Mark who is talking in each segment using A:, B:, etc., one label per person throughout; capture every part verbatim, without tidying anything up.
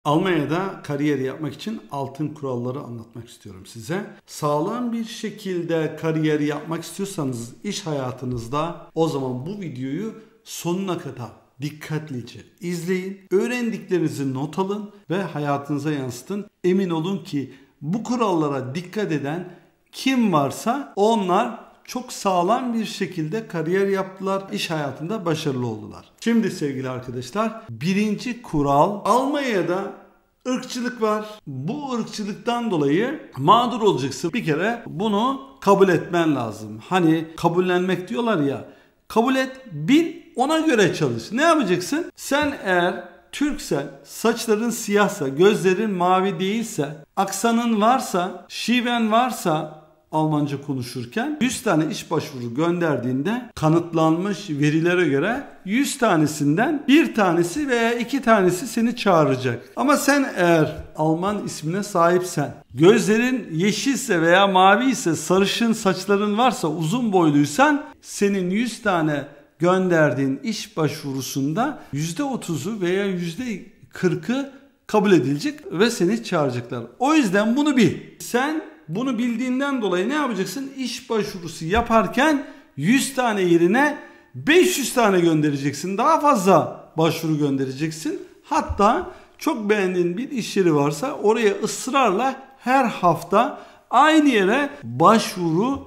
A: Almanya'da kariyer yapmak için altın kuralları anlatmak istiyorum size. Sağlam bir şekilde kariyer yapmak istiyorsanız iş hayatınızda o zaman bu videoyu sonuna kadar dikkatlice izleyin. Öğrendiklerinizi not alın ve hayatınıza yansıtın. Emin olun ki bu kurallara dikkat eden kim varsa onlar çok sağlam bir şekilde kariyer yaptılar, iş hayatında başarılı oldular. Şimdi sevgili arkadaşlar, birinci kural: Almanya'da ırkçılık var. Bu ırkçılıktan dolayı mağdur olacaksın. Bir kere bunu kabul etmen lazım. Hani kabullenmek diyorlar ya, kabul et, bil, ona göre çalış. Ne yapacaksın? Sen eğer Türksen, saçların siyahsa, gözlerin mavi değilse, aksanın varsa, şiven varsa Almanca konuşurken yüz tane iş başvuru gönderdiğinde kanıtlanmış verilere göre yüz tanesinden bir tanesi veya iki tanesi seni çağıracak. Ama sen eğer Alman ismine sahipsen, gözlerin yeşilse veya mavi ise, sarışın saçların varsa, uzun boyluysan senin yüz tane gönderdiğin iş başvurusunda yüzde otuzu veya yüzde kırkı kabul edilecek ve seni çağıracaklar. O yüzden bunu bil. Sen bunu bildiğinden dolayı ne yapacaksın? İş başvurusu yaparken yüz tane yerine beş yüz tane göndereceksin. Daha fazla başvuru göndereceksin. Hatta çok beğendiğin bir iş yeri varsa oraya ısrarla her hafta aynı yere başvuru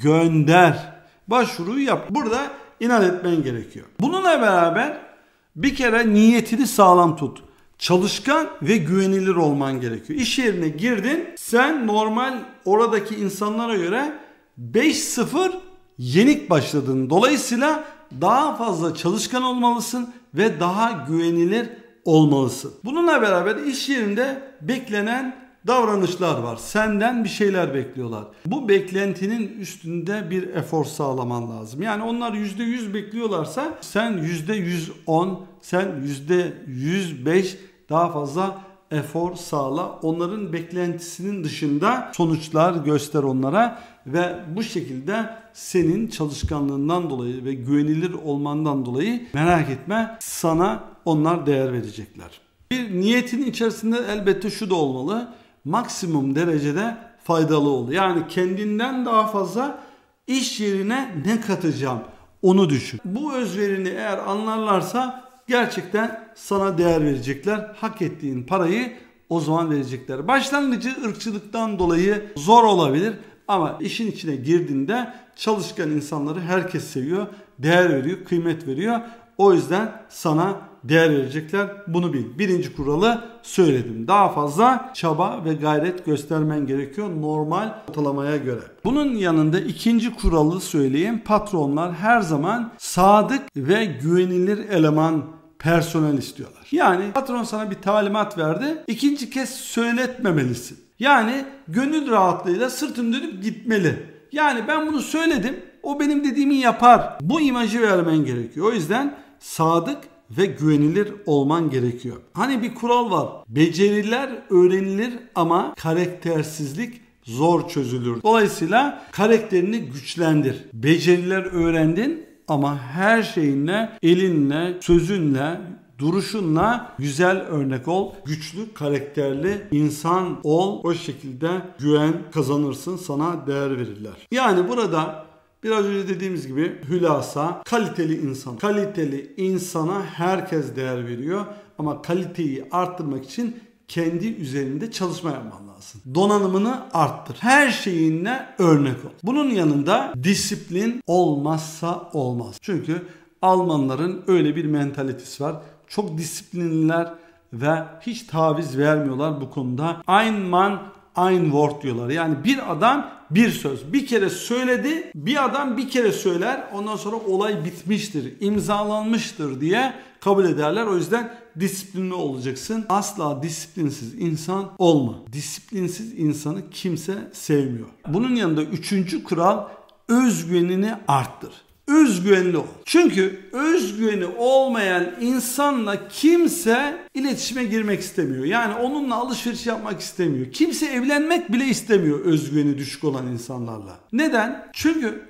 A: gönder. Başvuruyu yap. Burada inat etmen gerekiyor. Bununla beraber bir kere niyetini sağlam tut. Çalışkan ve güvenilir olman gerekiyor. İş yerine girdin, sen normal oradaki insanlara göre beş sıfır yenik başladın. Dolayısıyla daha fazla çalışkan olmalısın ve daha güvenilir olmalısın. Bununla beraber iş yerinde beklenen davranışlar var. Senden bir şeyler bekliyorlar. Bu beklentinin üstünde bir efor sağlaman lazım. Yani onlar yüzde yüz bekliyorlarsa sen yüzde yüz on, sen yüzde yüz beş daha fazla efor sağla. Onların beklentisinin dışında sonuçlar göster onlara ve bu şekilde senin çalışkanlığından dolayı ve güvenilir olmandan dolayı merak etme, sana onlar değer verecekler. Bir niyetin içerisinde elbette şu da olmalı: maksimum derecede faydalı ol. Yani kendinden daha fazla iş yerine ne katacağım onu düşün. Bu özverini eğer anlarlarsa gerçekten sana değer verecekler. Hak ettiğin parayı o zaman verecekler. Başlangıcı ırkçılıktan dolayı zor olabilir ama işin içine girdiğinde çalışkan insanları herkes seviyor, değer veriyor, kıymet veriyor. O yüzden sana değer verecekler. Bunu bil. Birinci kuralı söyledim. Daha fazla çaba ve gayret göstermen gerekiyor normal ortalamaya göre. Bunun yanında ikinci kuralı söyleyeyim. Patronlar her zaman sadık ve güvenilir eleman, personel istiyorlar. Yani patron sana bir talimat verdi, ikinci kez söyletmemelisin. Yani gönül rahatlığıyla sırtını dönüp gitmeli. Yani ben bunu söyledim, o benim dediğimi yapar. Bu imajı vermen gerekiyor. O yüzden sadık ve güvenilir olman gerekiyor. Hani bir kural var: beceriler öğrenilir ama karaktersizlik zor çözülür. Dolayısıyla karakterini güçlendir. Beceriler öğrendin ama her şeyinle, elinle, sözünle, duruşunla güzel örnek ol. Güçlü, karakterli insan ol. O şekilde güven kazanırsın, sana değer verirler. Yani burada biraz önce dediğimiz gibi hülasa kaliteli insan. Kaliteli insana herkes değer veriyor ama kaliteyi arttırmak için kendi üzerinde çalışma yapman lazım. Donanımını arttır. Her şeyinle örnek ol. Bunun yanında disiplin olmazsa olmaz. Çünkü Almanların öyle bir mentalitesi var. Çok disiplinliler ve hiç taviz vermiyorlar bu konuda. Ein Mann, ein Wort diyorlar. Yani bir adam bir söz. Bir kere söyledi, bir adam bir kere söyler, ondan sonra olay bitmiştir, imzalanmıştır diye kabul ederler. O yüzden disiplinli olacaksın. Asla disiplinsiz insan olma. Disiplinsiz insanı kimse sevmiyor. Bunun yanında üçüncü kural: özgüvenini arttır. Özgüvenli ol. Çünkü özgüveni olmayan insanla kimse iletişime girmek istemiyor. Yani onunla alışveriş yapmak istemiyor. Kimse evlenmek bile istemiyor özgüveni düşük olan insanlarla. Neden? Çünkü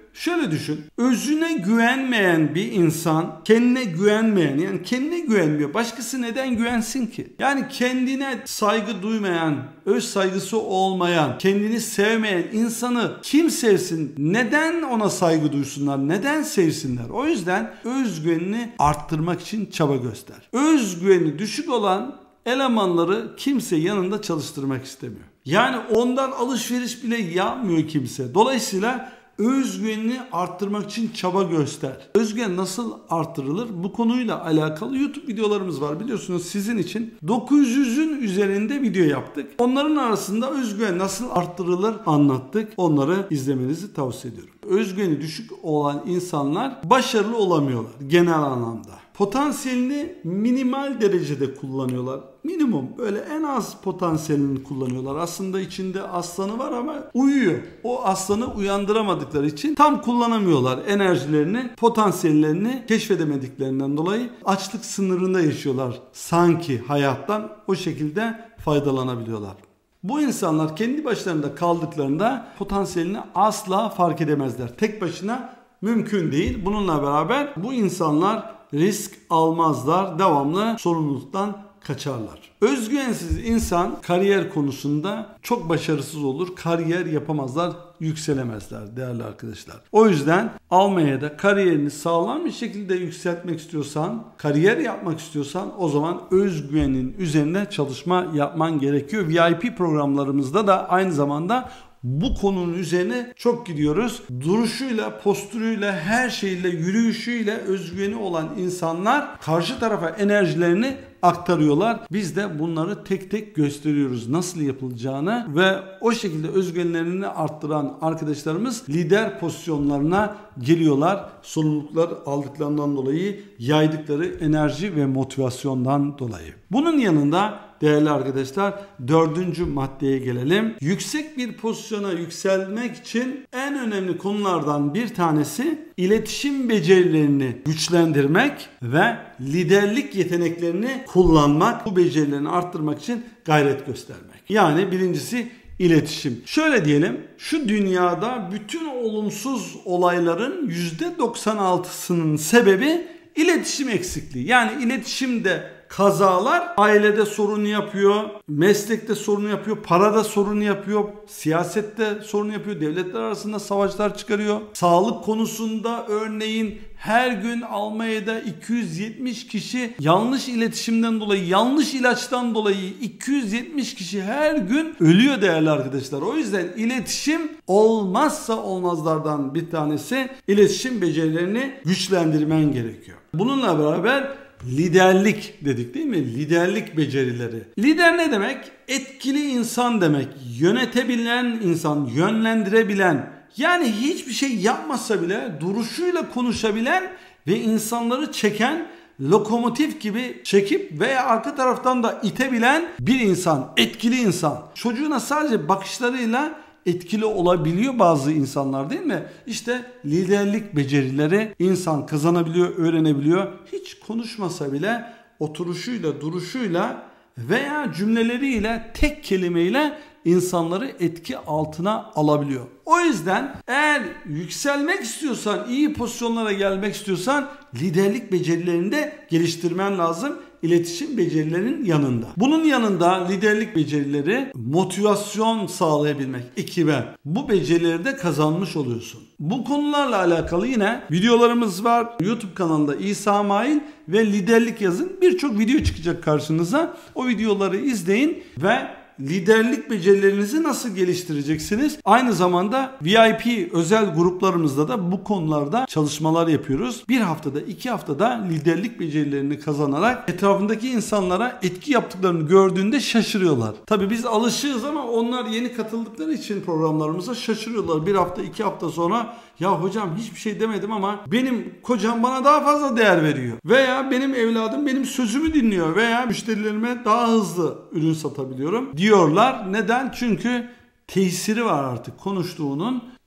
A: şöyle düşün. Özüne güvenmeyen bir insan, kendine güvenmeyen, yani kendine güvenmiyor. Başkası neden güvensin ki? Yani kendine saygı duymayan, öz saygısı olmayan, kendini sevmeyen insanı kim sevsin? Neden ona saygı duysunlar? Neden sevsinler? O yüzden özgüvenini arttırmak için çaba göster. Özgüveni düşük olan elemanları kimse yanında çalıştırmak istemiyor. Yani ondan alışveriş bile yapmıyor kimse. Dolayısıyla özgüvenini arttırmak için çaba göster. Özgüven nasıl arttırılır? Bu konuyla alakalı YouTube videolarımız var. Biliyorsunuz sizin için dokuz yüzün üzerinde video yaptık. Onların arasında özgüven nasıl arttırılır anlattık. Onları izlemenizi tavsiye ediyorum. Özgüveni düşük olan insanlar başarılı olamıyorlar genel anlamda. Potansiyelini minimal derecede kullanıyorlar. Minimum, böyle en az potansiyelini kullanıyorlar. Aslında içinde aslanı var ama uyuyor. O aslanı uyandıramadıkları için tam kullanamıyorlar enerjilerini, potansiyellerini keşfedemediklerinden dolayı açlık sınırında yaşıyorlar. Sanki hayattan o şekilde faydalanabiliyorlar. Bu insanlar kendi başlarında kaldıklarında potansiyelini asla fark edemezler. Tek başına mümkün değil. Bununla beraber bu insanlar risk almazlar, devamlı sorumluluktan kaçarlar. Özgüvensiz insan kariyer konusunda çok başarısız olur, kariyer yapamazlar, yükselemezler değerli arkadaşlar. O yüzden Almanya'da kariyerini sağlam bir şekilde yükseltmek istiyorsan, kariyer yapmak istiyorsan o zaman özgüvenin üzerine çalışma yapman gerekiyor. V I P programlarımızda da aynı zamanda bu konunun üzerine çok gidiyoruz. Duruşuyla, postürüyle, her şeyle, yürüyüşüyle özgüveni olan insanlar karşı tarafa enerjilerini aktarıyorlar. Biz de bunları tek tek gösteriyoruz nasıl yapılacağını ve o şekilde özgüvenlerini arttıran arkadaşlarımız lider pozisyonlarına geliyorlar. Sorumluluklar aldıklarından dolayı, yaydıkları enerji ve motivasyondan dolayı. Bunun yanında değerli arkadaşlar dördüncü maddeye gelelim. Yüksek bir pozisyona yükselmek için en önemli konulardan bir tanesi iletişim becerilerini güçlendirmek ve liderlik yeteneklerini kullanmak. Bu becerilerini arttırmak için gayret göstermek. Yani birincisi İletişim. Şöyle diyelim, şu dünyada bütün olumsuz olayların yüzde doksan altısının sebebi iletişim eksikliği. Yani iletişimde kazalar ailede sorun yapıyor, meslekte sorun yapıyor, parada sorun yapıyor, siyasette sorun yapıyor, devletler arasında savaşlar çıkarıyor. Sağlık konusunda örneğin her gün Almanya'da iki yüz yetmiş kişi yanlış iletişimden dolayı, yanlış ilaçtan dolayı iki yüz yetmiş kişi her gün ölüyor değerli arkadaşlar. O yüzden iletişim olmazsa olmazlardan bir tanesi. İletişim becerilerini güçlendirmen gerekiyor. Bununla beraber liderlik dedik değil mi? Liderlik becerileri. Lider ne demek? Etkili insan demek. Yönetebilen insan, yönlendirebilen, yani hiçbir şey yapmasa bile duruşuyla konuşabilen ve insanları çeken, lokomotif gibi çekip veya arka taraftan da itebilen bir insan, etkili insan. Çocuğuna sadece bakışlarıyla etkili olabiliyor bazı insanlar değil mi? İşte liderlik becerileri insan kazanabiliyor, öğrenebiliyor. Hiç konuşmasa bile oturuşuyla, duruşuyla veya cümleleriyle, tek kelimeyle insanları etki altına alabiliyor. O yüzden eğer yükselmek istiyorsan, iyi pozisyonlara gelmek istiyorsan liderlik becerilerini de geliştirmen lazım. İletişim becerilerinin yanında. Bunun yanında liderlik becerileri motivasyon sağlayabilmek ekibe. Bu becerileri de kazanmış oluyorsun. Bu konularla alakalı yine videolarımız var. YouTube kanalında İsa Mail ve liderlik yazın. Birçok video çıkacak karşınıza. O videoları izleyin ve liderlik becerilerinizi nasıl geliştireceksiniz? Aynı zamanda V I P özel gruplarımızda da bu konularda çalışmalar yapıyoruz. Bir haftada, iki haftada liderlik becerilerini kazanarak etrafındaki insanlara etki yaptıklarını gördüğünde şaşırıyorlar. Tabii biz alışığız ama onlar yeni katıldıkları için programlarımıza şaşırıyorlar. Bir hafta, iki hafta sonra ya hocam hiçbir şey demedim ama benim kocam bana daha fazla değer veriyor. Veya benim evladım benim sözümü dinliyor veya müşterilerime daha hızlı ürün satabiliyorum diyorlar. Neden? Çünkü tesiri var artık konuştuğunun.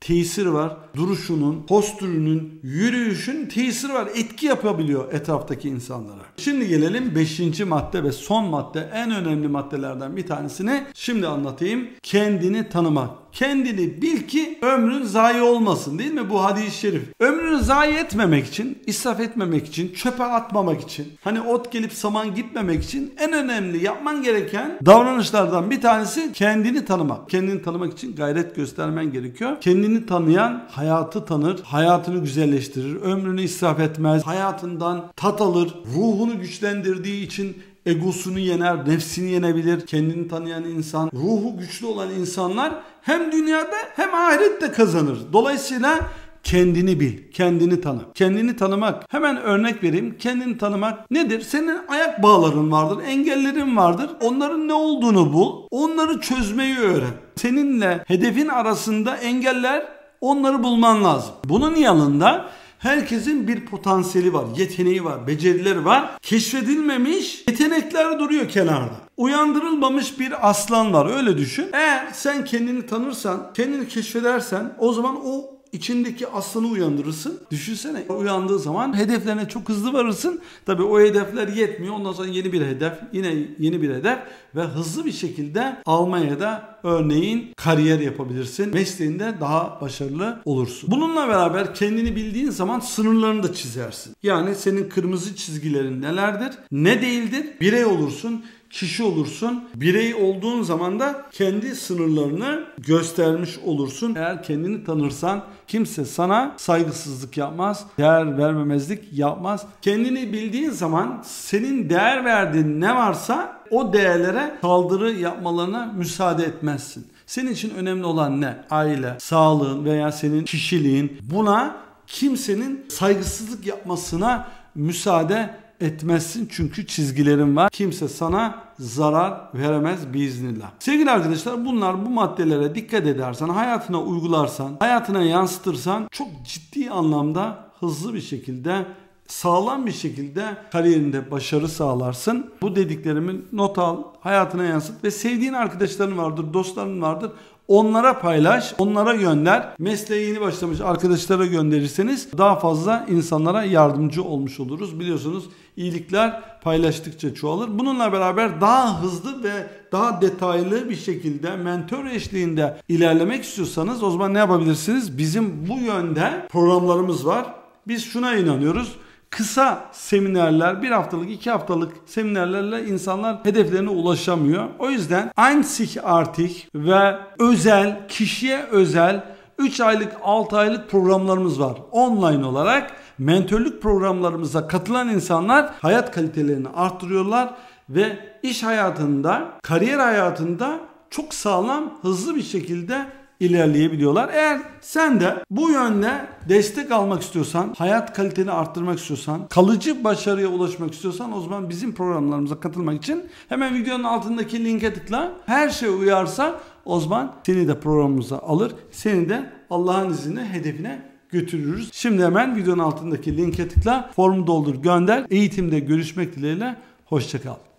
A: tesir var. Duruşunun, postürünün, yürüyüşün tesiri var. Etki yapabiliyor etraftaki insanlara. Şimdi gelelim beşinci madde ve son madde, en önemli maddelerden bir tanesini şimdi anlatayım. Kendini tanımak. Kendini bil ki ömrün zayi olmasın, değil mi? Bu hadis-i şerif. Ömrünü zayi etmemek için, israf etmemek için, çöpe atmamak için, hani ot gelip saman gitmemek için en önemli yapman gereken davranışlardan bir tanesi kendini tanımak. Kendini tanımak için gayret göstermen gerekiyor. Kendini tanıyan hayatı tanır, hayatını güzelleştirir, ömrünü israf etmez, hayatından tat alır, ruhunu güçlendirdiği için egosunu yener, nefsini yenebilir. Kendini tanıyan insan, ruhu güçlü olan insanlar hem dünyada hem ahirette kazanır. Dolayısıyla kendini bil, kendini tanı. Kendini tanımak, hemen örnek vereyim. Kendini tanımak nedir? Senin ayak bağların vardır, engellerin vardır. Onların ne olduğunu bul, onları çözmeyi öğren. Seninle hedefin arasında engeller, onları bulman lazım. Bunun yanında herkesin bir potansiyeli var, yeteneği var, becerileri var. Keşfedilmemiş yetenekler duruyor kenarda. Uyandırılmamış bir aslan var, öyle düşün. Eğer sen kendini tanırsan, kendini keşfedersen o zaman o içindeki aslanı uyandırırsın. Düşünsene, uyandığı zaman hedeflerine çok hızlı varırsın. Tabii o hedefler yetmiyor. Ondan sonra yeni bir hedef, yine yeni bir hedef ve hızlı bir şekilde Almanya'da örneğin kariyer yapabilirsin. Mesleğinde daha başarılı olursun. Bununla beraber kendini bildiğin zaman sınırlarını da çizersin. Yani senin kırmızı çizgilerin nelerdir, ne değildir? Birey olursun, kişi olursun. Birey olduğun zaman da kendi sınırlarını göstermiş olursun. Eğer kendini tanırsan kimse sana saygısızlık yapmaz, değer vermemezlik yapmaz. Kendini bildiğin zaman senin değer verdiğin ne varsa o değerlere saldırı yapmalarına müsaade etmezsin. Senin için önemli olan ne? Aile, sağlığın veya senin kişiliğin. Buna kimsenin saygısızlık yapmasına müsaade etmezsin çünkü çizgilerin var. Kimse sana zarar veremez biiznillah. Sevgili arkadaşlar, bunlar, bu maddelere dikkat edersen, hayatına uygularsan, hayatına yansıtırsan çok ciddi anlamda hızlı bir şekilde, sağlam bir şekilde kariyerinde başarı sağlarsın. Bu dediklerimi not al, hayatına yansıt ve sevdiğin arkadaşların vardır, dostların vardır. Onlara paylaş, onlara gönder. Mesleğe yeni başlamış arkadaşlara gönderirseniz daha fazla insanlara yardımcı olmuş oluruz. Biliyorsunuz iyilikler paylaştıkça çoğalır. Bununla beraber daha hızlı ve daha detaylı bir şekilde mentor eşliğinde ilerlemek istiyorsanız o zaman ne yapabilirsiniz? Bizim bu yönde programlarımız var. Biz şuna inanıyoruz. Kısa seminerler, bir haftalık, iki haftalık seminerlerle insanlar hedeflerine ulaşamıyor. O yüzden einzigartig ve özel, kişiye özel üç aylık, altı aylık programlarımız var. Online olarak mentörlük programlarımıza katılan insanlar hayat kalitelerini arttırıyorlar ve iş hayatında, kariyer hayatında çok sağlam, hızlı bir şekilde ilerleyebiliyorlar. Eğer sen de bu yönde destek almak istiyorsan, hayat kaliteni arttırmak istiyorsan, kalıcı başarıya ulaşmak istiyorsan o zaman bizim programlarımıza katılmak için hemen videonun altındaki linke tıkla. Her şey uyarsa o zaman seni de programımıza alır. Seni de Allah'ın izniyle hedefine götürürüz. Şimdi hemen videonun altındaki linke tıkla, formu doldur, gönder. Eğitimde görüşmek dileğiyle. Hoşça kal.